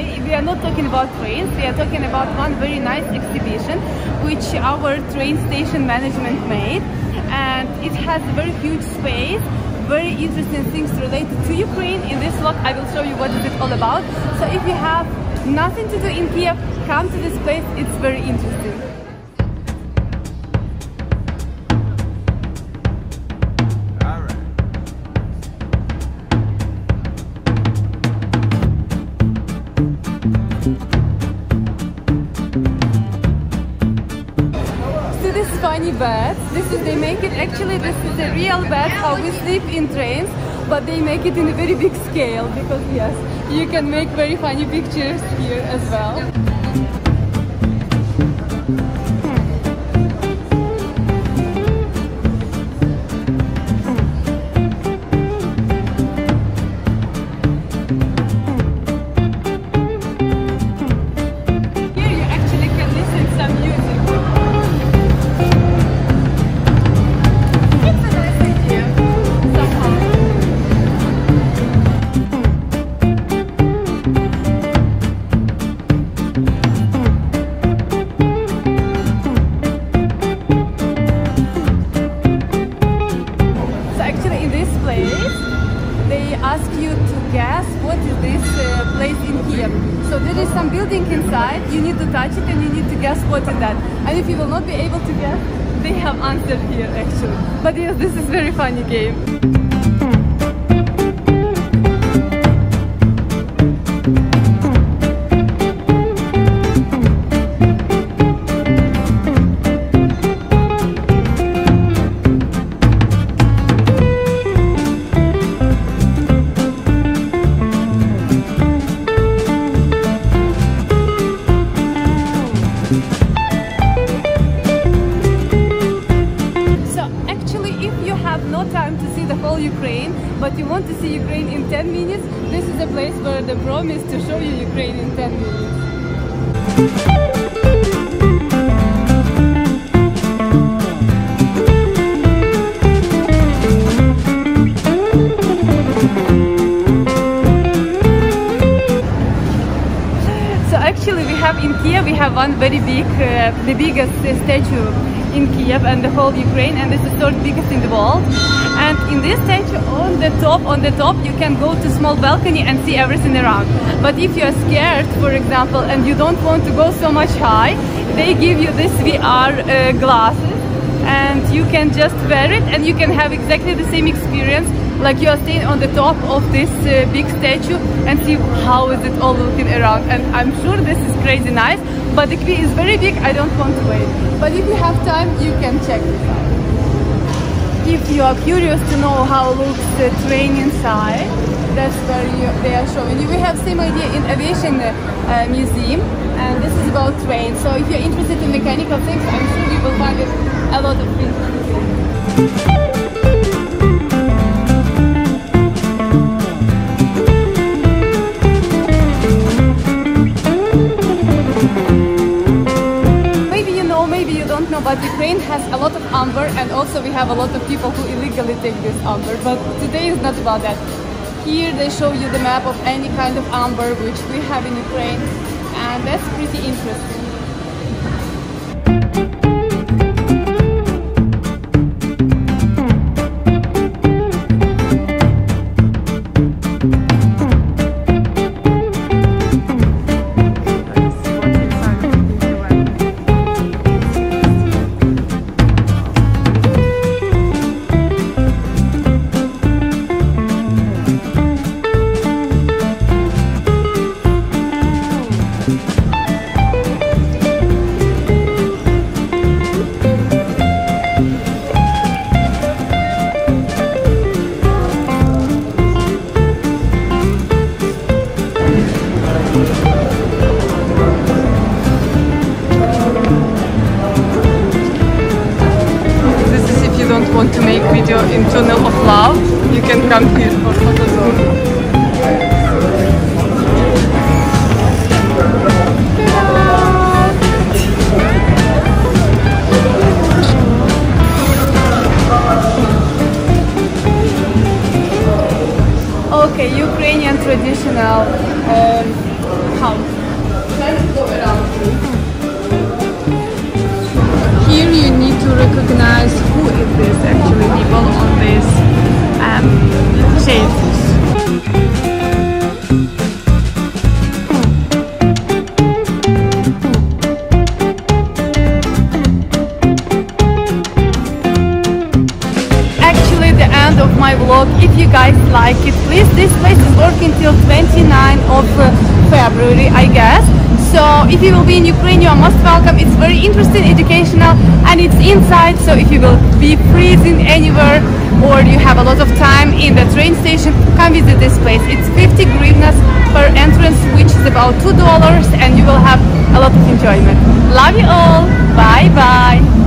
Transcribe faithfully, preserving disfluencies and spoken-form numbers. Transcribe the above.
today we are not talking about trains, we are talking about one very nice exhibition which our train station management made, and it has a very huge space, very interesting things related to Ukraine. In this vlog I will show you what is it all about. So if you have nothing to do in Kiev, come to this place, it's very interesting. Funny beds. This is, they make it, actually this is a real bed how we sleep in trains, but they make it in a very big scale because yes, you can make very funny pictures here as well. So there is some building inside, you need to touch it and you need to guess what is that. And if you will not be able to guess, they have answered here actually. But yes, this is very funny game. Ukraine, but you want to see Ukraine in ten minutes, this is a place where the promise to show you Ukraine in ten minutes. So actually we have in Kiev, we have one very big, uh, the biggest uh, statue in Kiev and the whole Ukraine, and this is the third biggest in the world. And in this statue, on the top, on the top, you can go to small balcony and see everything around. But if you are scared, for example, and you don't want to go so much high, they give you this V R uh, glasses, and you can just wear it, and you can have exactly the same experience, like you are staying on the top of this uh, big statue and see how is it all looking around. And I'm sure this is crazy nice, but the queue is very big, I don't want to wait. But if you have time, you can check this out. If you are curious to know how looks the train inside, that's where you, they are showing you. We have same idea in aviation uh, museum, and this is about trains. So if you're interested in mechanical things, I'm sure you will find it a lot of interesting. But Ukraine has a lot of amber, and also we have a lot of people who illegally take this amber. But today is not about that. Here they show you the map of any kind of amber which we have in Ukraine, and that's pretty interesting. house. Let's go around. Here you need to recognize who is this actually people on this um, shapes. Actually the end of my vlog. If you guys like it, please, this place is working till twenty-ninth of February, I guess. So if you will be in Ukraine, you are most welcome. It's very interesting, educational, and it's inside. So if you will be freezing anywhere or you have a lot of time in the train station, come visit this place. It's fifty hryvnias per entrance, which is about two dollars, and you will have a lot of enjoyment. Love you all. Bye bye.